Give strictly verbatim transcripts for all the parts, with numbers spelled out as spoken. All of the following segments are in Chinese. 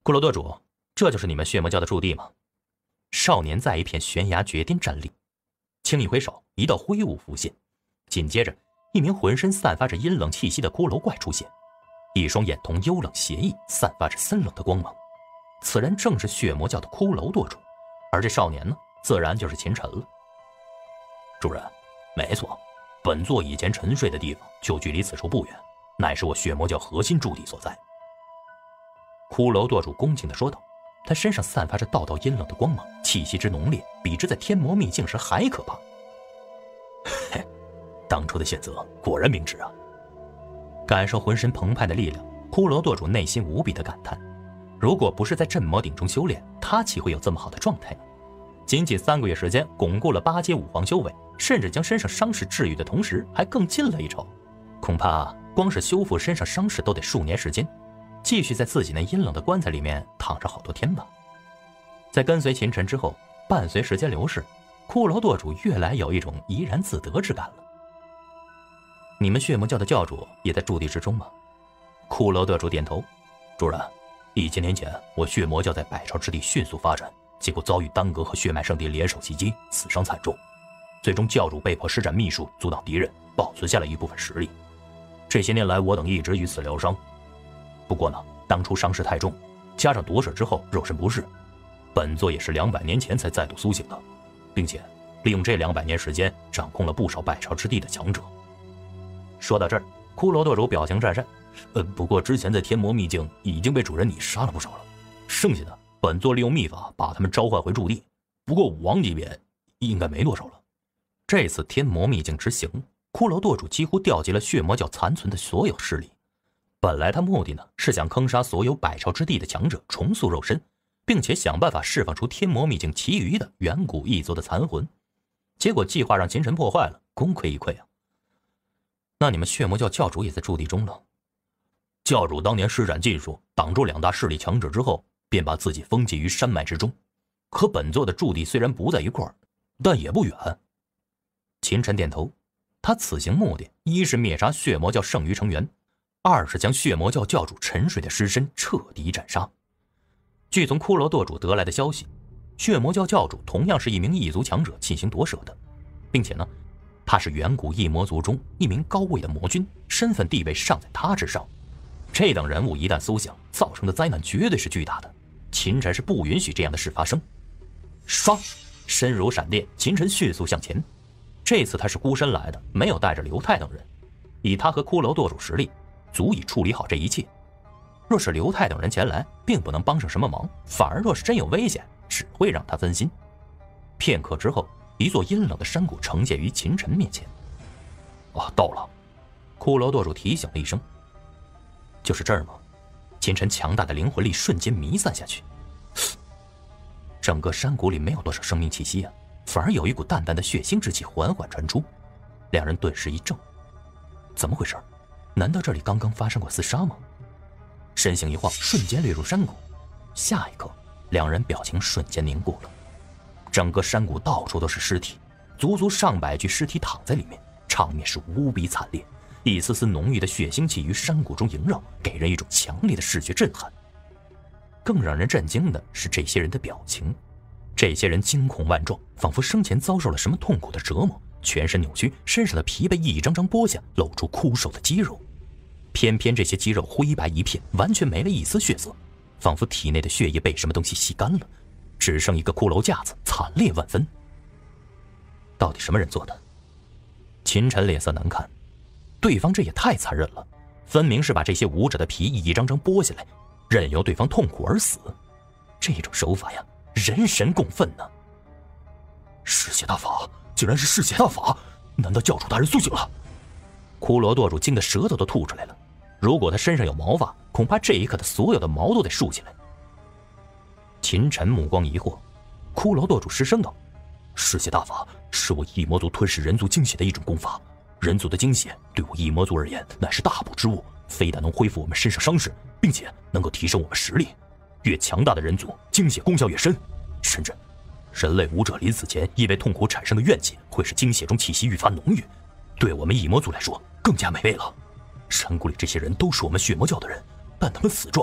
骷髅舵主，这就是你们血魔教的驻地吗？少年在一片悬崖绝巅站立，轻一挥手，一道灰雾浮现，紧接着一名浑身散发着阴冷气息的骷髅怪出现，一双眼瞳幽冷邪异，散发着森冷的光芒。此人正是血魔教的骷髅舵主，而这少年呢，自然就是秦晨了。主人，没错，本座以前沉睡的地方就距离此处不远，乃是我血魔教核心驻地所在。骷髅舵主恭敬地说道，他身上散发着道道阴冷的光芒，气息之浓烈，比之在天魔秘境时还可怕。嘿，当初的选择果然明智啊！感受浑身澎湃的力量，骷髅舵主内心无比的感叹。如果不是在镇魔鼎中修炼，他岂会有这么好的状态呢？仅仅三个月时间，巩固了八阶五皇修为，甚至将身上伤势治愈的同时，还更进了一筹。恐怕光是修复身上伤势都得数年时间，继续在自己那阴冷的棺材里面躺上好多天吧。在跟随秦晨之后，伴随时间流逝，骷髅舵主越来有一种怡然自得之感了。你们血魔教的教主也在驻地之中吗？骷髅舵主点头。主人，一千年前我血魔教在百朝之地迅速发展，结果遭遇丹阁和血脉圣地联手袭击，死伤惨重。最终教主被迫施展秘术阻挡敌人，保存下了一部分实力。这些年来我等一直与此疗伤，不过呢，当初伤势太重，加上夺舍之后肉身不适，本座也是两百年前才再度苏醒的，并且利用这两百年时间掌控了不少百朝之地的强者。说到这儿，骷髅舵主表情战战，呃，不过之前在天魔秘境已经被主人你杀了不少了，剩下的本座利用秘法把他们召唤回驻地，不过武王级别应该没多少了。这次天魔秘境之行，骷髅舵主几乎调集了血魔教残存的所有势力。本来他目的呢是想坑杀所有百朝之地的强者，重塑肉身，并且想办法释放出天魔秘境其余的远古异族的残魂。结果计划让秦晨破坏了，功亏一篑啊！那你们血魔教教主也在驻地中了？教主当年施展禁术，挡住两大势力强者之后，便把自己封禁于山脉之中。可本座的驻地虽然不在一块儿，但也不远。秦晨点头，他此行目的一是灭杀血魔教剩余成员，二是将血魔教教主沉睡的尸身彻底斩杀。据从骷髅舵主得来的消息，血魔教教主同样是一名异族强者进行夺舍的，并且呢，他是远古异魔族中一名高位的魔君，身份地位尚在他之上。这等人物一旦苏醒，造成的灾难绝对是巨大的。秦晨是不允许这样的事发生。唰，身如闪电，秦晨迅速向前。这次他是孤身来的，没有带着刘泰等人。以他和骷髅舵主实力，足以处理好这一切。若是刘泰等人前来，并不能帮上什么忙，反而若是真有危险，只会让他分心。片刻之后，一座阴冷的山谷呈现于秦晨面前。啊，到了！骷髅舵主提醒了一声。就是这儿吗？秦晨强大的灵魂力瞬间弥散下去，整个山谷里没有多少生命气息啊，反而有一股淡淡的血腥之气缓缓传出。两人顿时一怔，怎么回事？难道这里刚刚发生过厮杀吗？身形一晃，瞬间掠入山谷。下一刻，两人表情瞬间凝固了。整个山谷到处都是尸体，足足上百具尸体躺在里面，场面是无比惨烈。一丝丝浓郁的血腥气于山谷中萦绕，给人一种强烈的视觉震撼。更让人震惊的是这些人的表情，这些人惊恐万状，仿佛生前遭受了什么痛苦的折磨，全身扭曲，身上的皮被一张张剥下，露出枯瘦的肌肉。偏偏这些肌肉灰白一片，完全没了一丝血色，仿佛体内的血液被什么东西吸干了，只剩一个骷髅架子，惨烈万分。到底什么人做的？秦晨脸色难看，对方这也太残忍了，分明是把这些武者的皮一张张剥下来，任由对方痛苦而死。这种手法呀，人神共愤呢。嗜血大法，竟然是嗜血大法！难道教主大人苏醒了？骷髅舵主惊得舌头都吐出来了。如果他身上有毛发，恐怕这一刻的所有的毛都得竖起来。秦晨目光疑惑，骷髅舵主失声道：“嗜血大法是我异魔族吞噬人族精血的一种功法。人族的精血对我异魔族而言乃是大补之物，非但能恢复我们身上伤势，并且能够提升我们实力。越强大的人族，精血功效越深。甚至，人类武者临死前因为痛苦产生的怨气，会使精血中气息愈发浓郁，对我们异魔族来说更加美味了。山谷里这些人都是我们血魔教的人，但他们死状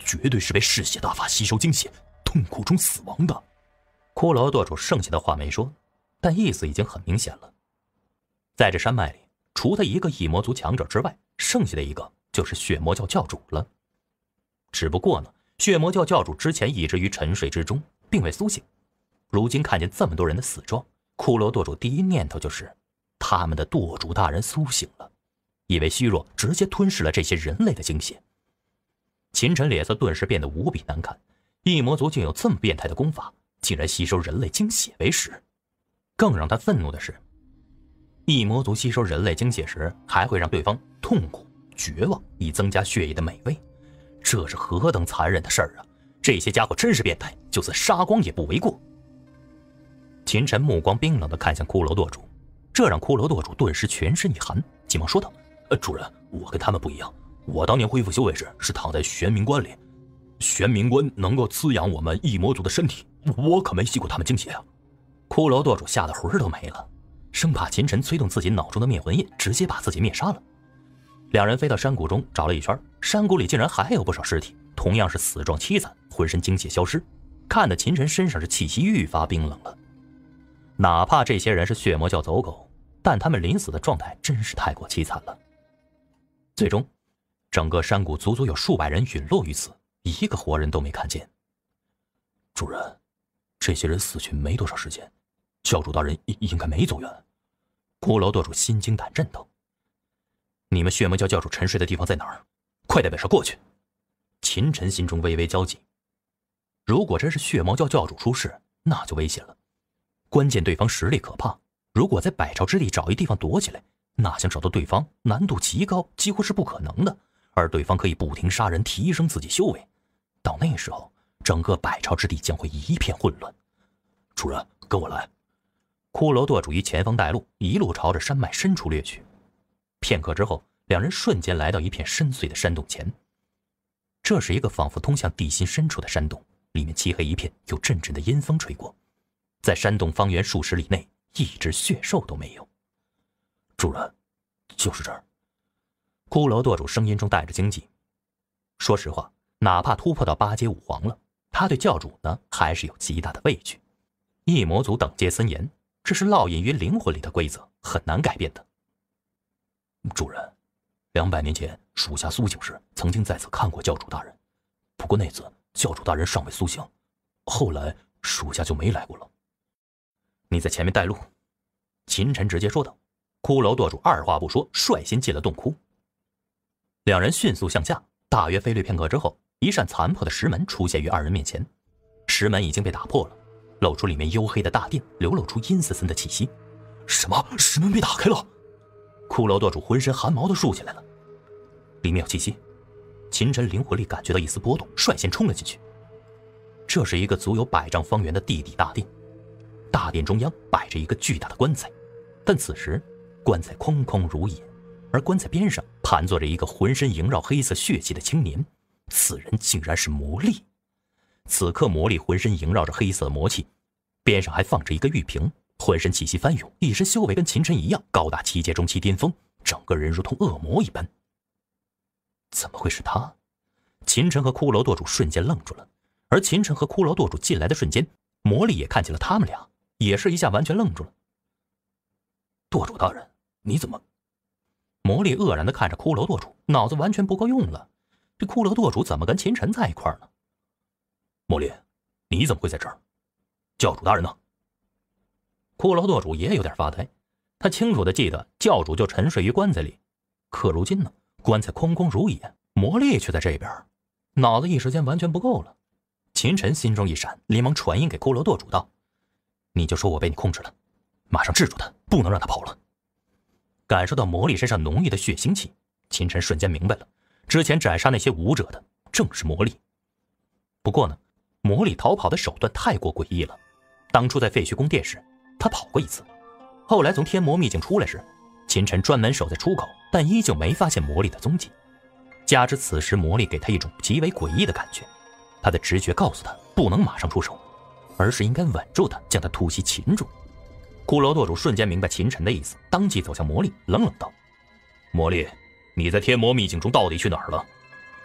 绝对是被嗜血大法吸收精血，痛苦中死亡的。 骷髅舵主剩下的话没说，但意思已经很明显了。在这山脉里，除他一个异魔族强者之外，剩下的一个就是血魔教教主了。只不过呢，血魔教教主之前一直于沉睡之中，并未苏醒。如今看见这么多人的死状，骷髅舵主第一念头就是他们的舵主大人苏醒了，以为虚弱直接吞噬了这些人类的精血。秦晨脸色顿时变得无比难看，异魔族竟有这么变态的功法，竟然吸收人类精血为食。更让他愤怒的是，异魔族吸收人类精血时还会让对方痛苦绝望，以增加血液的美味，这是何等残忍的事儿啊！这些家伙真是变态，就算杀光也不为过。秦晨目光冰冷地看向骷髅舵主，这让骷髅舵主顿时全身一寒，急忙说道： 呃，主人，我跟他们不一样，我当年恢复修为时是躺在玄冥关里，玄冥关能够滋养我们异魔族的身体，我可没吸过他们精血啊！ 骷髅舵主吓得魂都没了，生怕秦晨催动自己脑中的灭魂印，直接把自己灭杀了。两人飞到山谷中找了一圈，山谷里竟然还有不少尸体，同样是死状凄惨，浑身精血消失，看得秦晨身上是气息愈发冰冷了。哪怕这些人是血魔教走狗，但他们临死的状态真是太过凄惨了。最终，整个山谷足足有数百人陨落于此，一个活人都没看见。 主人，这些人死去没多少时间，教主大人应该没走远。 骷髅舵主心惊胆战道：你们血魔教教主沉睡的地方在哪儿？快带本少过去！秦晨心中微微焦急，如果真是血魔教教主出事，那就危险了。关键对方实力可怕，如果在百朝之地找一地方躲起来，那想找到对方难度极高，几乎是不可能的。而对方可以不停杀人，提升自己修为，到那时候，整个百朝之地将会一片混乱。 主人，跟我来。 骷髅舵主于前方带路，一路朝着山脉深处掠去。片刻之后，两人瞬间来到一片深邃的山洞前。这是一个仿佛通向地心深处的山洞，里面漆黑一片，有阵阵的阴风吹过。在山洞方圆数十里内，一只血兽都没有。 主人，就是这儿。 骷髅舵主声音中带着惊悸。说实话，哪怕突破到八阶五皇了，他对教主呢还是有极大的畏惧。异魔族等阶森严，这是烙印于灵魂里的规则，很难改变的。 主人，两百年前属下苏醒时，曾经在此看过教主大人，不过那次教主大人尚未苏醒，后来属下就没来过了。 你在前面带路。秦晨直接说道。骷髅舵主二话不说，率先进了洞窟。两人迅速向下，大约飞掠片刻之后，一扇残破的石门出现于二人面前。石门已经被打破了，露出里面黝黑的大殿，流露出阴森森的气息。 什么？石门被打开了？ 骷髅舵主浑身汗毛都竖起来了。里面有气息。秦晨灵魂力感觉到一丝波动，率先冲了进去。这是一个足有百丈方圆的地底大殿，大殿中央摆着一个巨大的棺材，但此时棺材空空如也，而棺材边上盘坐着一个浑身萦绕黑色血气的青年，此人竟然是魔力。此刻魔力浑身萦绕着黑色魔气，边上还放着一个玉瓶，浑身气息翻涌，一身修为跟秦晨一样，高达七阶中期巅峰，整个人如同恶魔一般。怎么会是他？秦晨和骷髅舵主瞬间愣住了，而秦晨和骷髅舵主进来的瞬间，魔力也看见了他们俩，也是一下完全愣住了。 舵主大人，你怎么？ 魔力愕然地看着骷髅舵主，脑子完全不够用了。这骷髅舵主怎么跟秦晨在一块呢？ 魔力，你怎么会在这儿？教主大人呢？ 骷髅舵主也有点发呆，他清楚地记得教主就沉睡于棺材里，可如今呢，棺材空空如也，魔力却在这边，脑子一时间完全不够了。秦晨心中一闪，连忙传音给骷髅舵主道：你就说我被你控制了，马上制住他，不能让他跑了。感受到魔力身上浓郁的血腥气，秦晨瞬间明白了，之前斩杀那些武者的正是魔力。不过呢，魔力逃跑的手段太过诡异了。当初在废墟宫殿时，他跑过一次，后来从天魔秘境出来时，秦晨专门守在出口，但依旧没发现魔力的踪迹。加之此时魔力给他一种极为诡异的感觉，他的直觉告诉他不能马上出手，而是应该稳住他，将他突袭擒住。骷髅舵主瞬间明白秦晨的意思，当即走向魔力，冷冷道：魔力，你在天魔秘境中到底去哪儿了？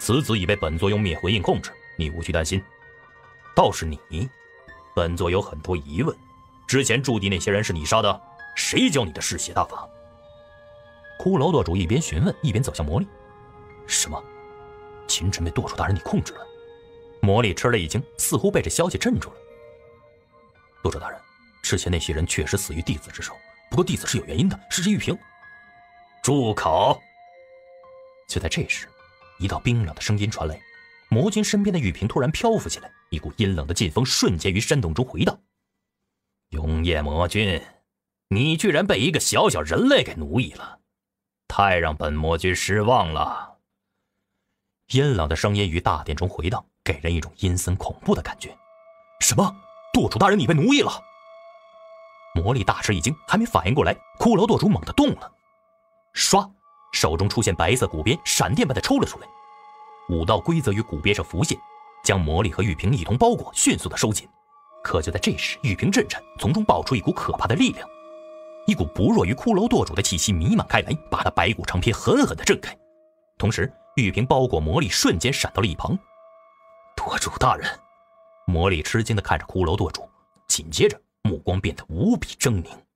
此子已被本座用灭魂印控制，你无需担心。倒是你，本座有很多疑问。之前驻地那些人是你杀的？谁教你的嗜血大法？ 骷髅舵主一边询问，一边走向魔力。什么？秦晨被舵主大人你控制了？ 魔力吃了一惊，似乎被这消息镇住了。 舵主大人，之前那些人确实死于弟子之手，不过弟子是有原因的，是这玉瓶。 住口！ 就在这时，一道冰冷的声音传来，魔君身边的玉瓶突然漂浮起来，一股阴冷的劲风瞬间于山洞中回荡。 永夜魔君，你居然被一个小小人类给奴役了，太让本魔君失望了。 阴冷的声音于大殿中回荡，给人一种阴森恐怖的感觉。什么？舵主大人你被奴役了？魔力大吃一惊，还没反应过来，骷髅舵主猛地动了，唰，手中出现白色骨鞭，闪电般的抽了出来。五道规则于骨鞭上浮现，将魔力和玉瓶一同包裹，迅速的收紧。可就在这时，玉瓶震颤，从中爆出一股可怕的力量，一股不弱于骷髅舵主的气息弥漫开来，把他白骨长篇狠狠地震开。同时，玉瓶包裹魔力瞬间闪到了一旁。 舵主大人， 魔力吃惊地看着骷髅舵主，紧接着目光变得无比狰狞。